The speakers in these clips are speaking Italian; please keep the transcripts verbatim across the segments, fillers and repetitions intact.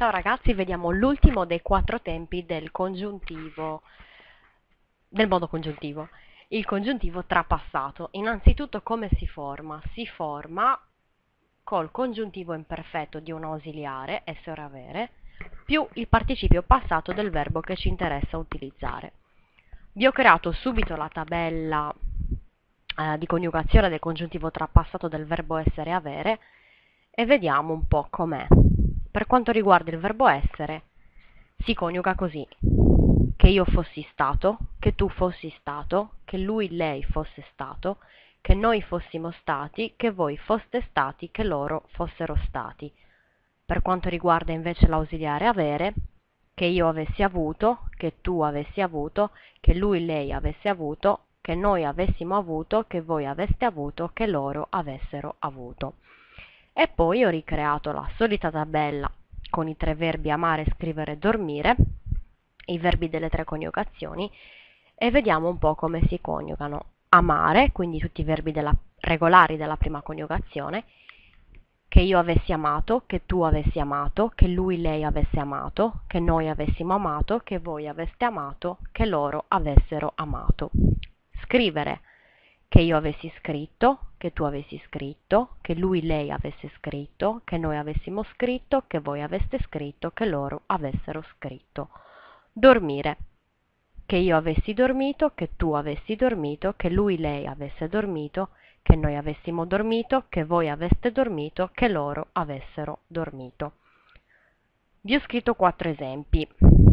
Ciao ragazzi, vediamo l'ultimo dei quattro tempi del congiuntivo, del modo congiuntivo, il congiuntivo trapassato. Innanzitutto come si forma? Si forma col congiuntivo imperfetto di un ausiliare, essere o avere, più il participio passato del verbo che ci interessa utilizzare. Vi ho creato subito la tabella eh, di coniugazione del congiuntivo trapassato del verbo essere e avere e vediamo un po' com'è. Per quanto riguarda il verbo essere, si coniuga così: che io fossi stato, che tu fossi stato, che lui, lei fosse stato, che noi fossimo stati, che voi foste stati, che loro fossero stati. Per quanto riguarda invece l'ausiliare avere, che io avessi avuto, che tu avessi avuto, che lui, lei avesse avuto, che noi avessimo avuto, che voi aveste avuto, che loro avessero avuto. E poi ho ricreato la solita tabella con i tre verbi amare, scrivere, dormire, i verbi delle tre coniugazioni, e vediamo un po' come si coniugano. Amare, quindi tutti i verbi della, regolari della prima coniugazione, che io avessi amato, che tu avessi amato, che lui, lei avesse amato, che noi avessimo amato, che voi aveste amato, che loro avessero amato. Scrivere, che io avessi scritto, che tu avessi scritto, che lui, lei avesse scritto, che noi avessimo scritto, che voi aveste scritto, che loro avessero scritto. Dormire, che io avessi dormito, che tu avessi dormito, che lui, lei avesse dormito, che noi avessimo dormito, che voi aveste dormito, che loro avessero dormito. Vi ho scritto quattro esempi.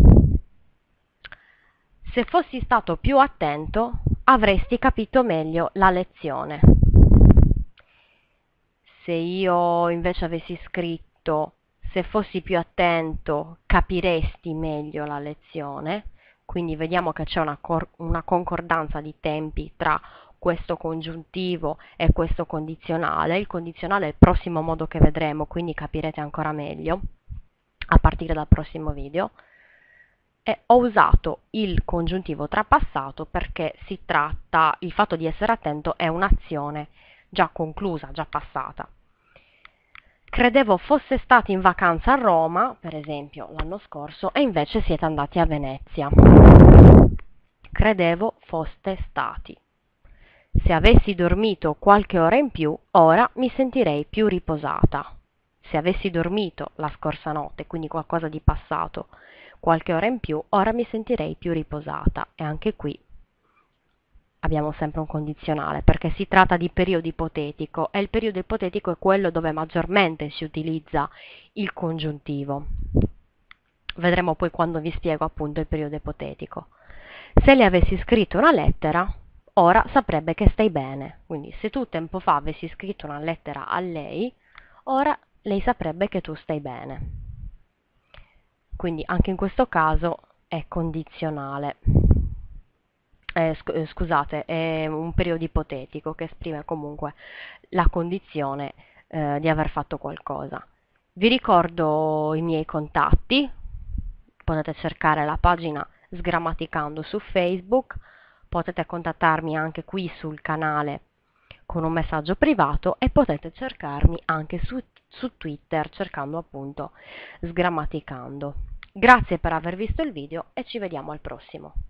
Se fossi stato più attento, avresti capito meglio la lezione. Se io invece avessi scritto se fossi più attento, capiresti meglio la lezione, quindi vediamo che c'è una, una concordanza di tempi tra questo congiuntivo e questo condizionale. Il condizionale è il prossimo modo che vedremo, quindi capirete ancora meglio a partire dal prossimo video. E ho usato il congiuntivo trapassato perché si tratta, il fatto di essere attento è un'azione già conclusa, già passata. Credevo fosse stati in vacanza a Roma, per esempio, l'anno scorso, e invece siete andati a Venezia. Credevo foste stati. Se avessi dormito qualche ora in più, ora mi sentirei più riposata. Se avessi dormito la scorsa notte, quindi qualcosa di passato, qualche ora in più, ora mi sentirei più riposata. E anche qui abbiamo sempre un condizionale, perché si tratta di periodo ipotetico, e il periodo ipotetico è quello dove maggiormente si utilizza il congiuntivo. Vedremo poi quando vi spiego appunto il periodo ipotetico. Se le avessi scritto una lettera, ora saprebbe che stai bene. Quindi se tu tempo fa avessi scritto una lettera a lei, ora lei saprebbe che tu stai bene. Quindi anche in questo caso è condizionale. Eh, sc- scusate, è un periodo ipotetico che esprime comunque la condizione eh, di aver fatto qualcosa. Vi ricordo i miei contatti, potete cercare la pagina Sgrammaticando su Facebook, potete contattarmi anche qui sul canale con un messaggio privato e potete cercarmi anche su, su Twitter cercando appunto Sgrammaticando. Grazie per aver visto il video e ci vediamo al prossimo.